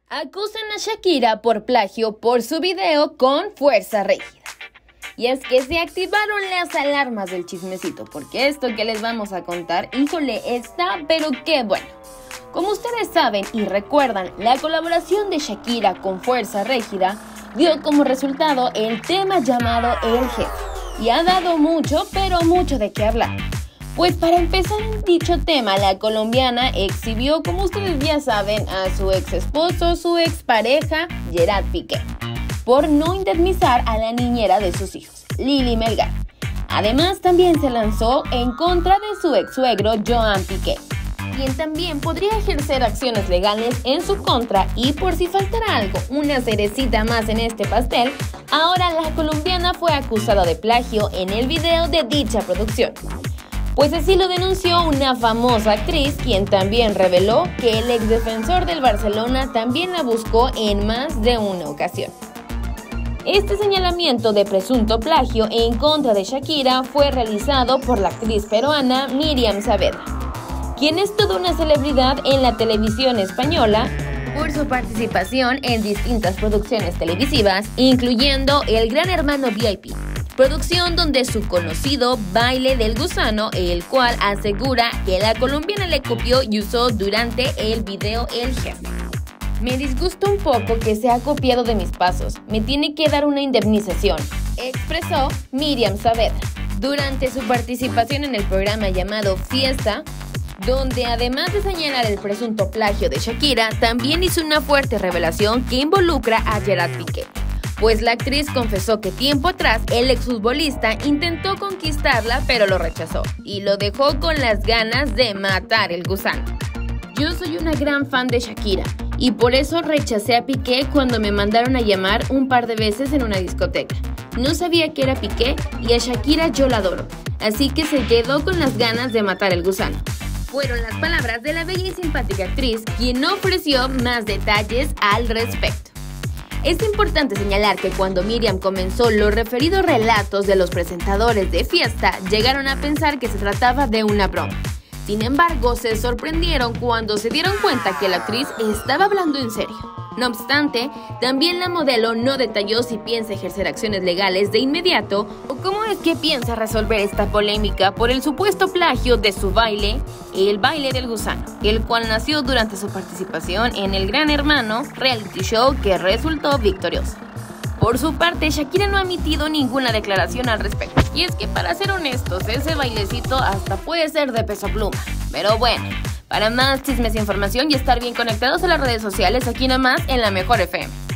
Acusan a Shakira por plagio por su video con Fuerza Régida. Y es que se activaron las alarmas del chismecito, porque esto que les vamos a contar, híjole, está pero qué bueno. Como ustedes saben y recuerdan, la colaboración de Shakira con Fuerza Régida dio como resultado el tema llamado El Jefe, y ha dado mucho, pero mucho de qué hablar. Pues para empezar en dicho tema, la colombiana exhibió, como ustedes ya saben, a su ex esposo, su expareja, Gerard Piqué, por no indemnizar a la niñera de sus hijos, Lili Melgar. Además, también se lanzó en contra de su ex suegro, Joan Piqué, quien también podría ejercer acciones legales en su contra. Y por si faltara algo, una cerecita más en este pastel, ahora la colombiana fue acusada de plagio en el video de dicha producción. Pues así lo denunció una famosa actriz, quien también reveló que el exdefensor del Barcelona también la buscó en más de una ocasión. Este señalamiento de presunto plagio en contra de Shakira fue realizado por la actriz peruana Míriam Saavedra, quien es toda una celebridad en la televisión española por su participación en distintas producciones televisivas, incluyendo El Gran Hermano VIP, producción donde su conocido Baile del Gusano, el cual asegura que la colombiana le copió y usó durante el video El Jefe. Me disgusta un poco que se ha copiado de mis pasos, me tiene que dar una indemnización, expresó Míriam Saavedra durante su participación en el programa llamado Fiesta, donde además de señalar el presunto plagio de Shakira, también hizo una fuerte revelación que involucra a Gerard Piqué. Pues la actriz confesó que tiempo atrás el exfutbolista intentó conquistarla, pero lo rechazó y lo dejó con las ganas de matar el gusano. Yo soy una gran fan de Shakira y por eso rechacé a Piqué cuando me mandaron a llamar un par de veces en una discoteca. No sabía que era Piqué y a Shakira yo la adoro, así que se quedó con las ganas de matar el gusano. Fueron las palabras de la bella y simpática actriz, quien no ofreció más detalles al respecto. Es importante señalar que cuando Míriam comenzó los referidos relatos de los presentadores de Fiesta, llegaron a pensar que se trataba de una broma. Sin embargo, se sorprendieron cuando se dieron cuenta que la actriz estaba hablando en serio. No obstante, también la modelo no detalló si piensa ejercer acciones legales de inmediato o cómo es que piensa resolver esta polémica por el supuesto plagio de su baile, El Baile del Gusano, el cual nació durante su participación en El Gran Hermano, reality show que resultó victorioso. Por su parte, Shakira no ha emitido ninguna declaración al respecto. Y es que, para ser honestos, ese bailecito hasta puede ser de Peso Pluma. Pero bueno, para más chismes e información y estar bien conectados a las redes sociales, aquí nada más en La Mejor FM.